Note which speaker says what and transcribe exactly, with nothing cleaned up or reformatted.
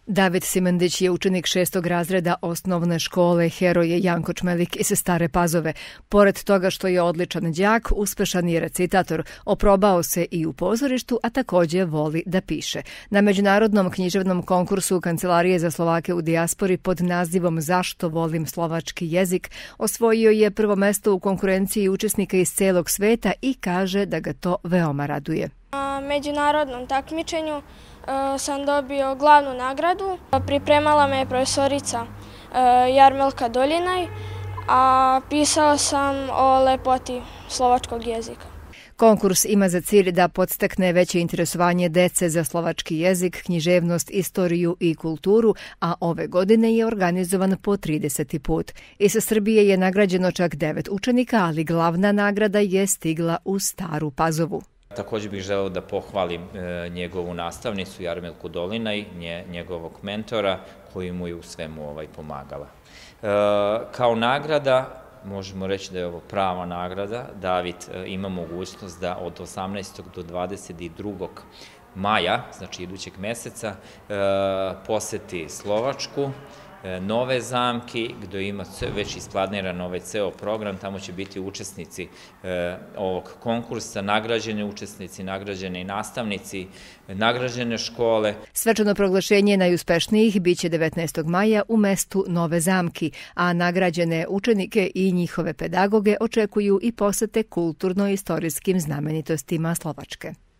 Speaker 1: David Simandić je učenik šestog razreda osnovne škole Heroje Janko Čmelik iz Stare Pazove. Pored toga što je odličan đak, uspešan je recitator, oprobao se i u pozorištu, a također voli da piše. Na međunarodnom književnom konkursu Kancelarije za Slovake u dijaspori pod nazivom Zašto volim slovački jezik osvojio je prvo mesto u konkurenciji učesnika iz celog sveta i kaže da ga to veoma raduje.
Speaker 2: Na međunarodnom takmičenju sam dobio glavnu nagradu. Pripremala me je profesorica Jarmelka Doljinaj, a pisao sam o lepoti slovačkog jezika.
Speaker 1: Konkurs ima za cilj da podstakne veće interesovanje dece za slovački jezik, književnost, istoriju i kulturu, a ove godine je organizovan po trideseti put. Iz Srbije je nagrađeno čak devet učenika, ali glavna nagrada je stigla u Staru Pazovu.
Speaker 3: Također bih želeo da pohvalim e, njegovu nastavnicu Jarmelku Dolinaj, nje, njegovog mentora koji mu je u svemu ovaj pomagala. E, kao nagrada, možemo reći da je ovo prava nagrada, David e, ima mogućnost da od osamnaestog do dvadeset drugog maja, znači idućeg meseca, e, poseti Slovačku, Nove Zamki, gdje ima već isplaniran ovaj ceo program. Tamo će biti učesnici e, ovog konkursa, nagrađeni učesnici, nagrađeni nastavnici, nagrađene škole.
Speaker 1: Svečano proglašenje najuspešnijih biće devetnaestog maja u mestu Nove Zamki, a nagrađene učenike i njihove pedagoge očekuju i posete kulturno-istorijskim znamenitostima Slovačke.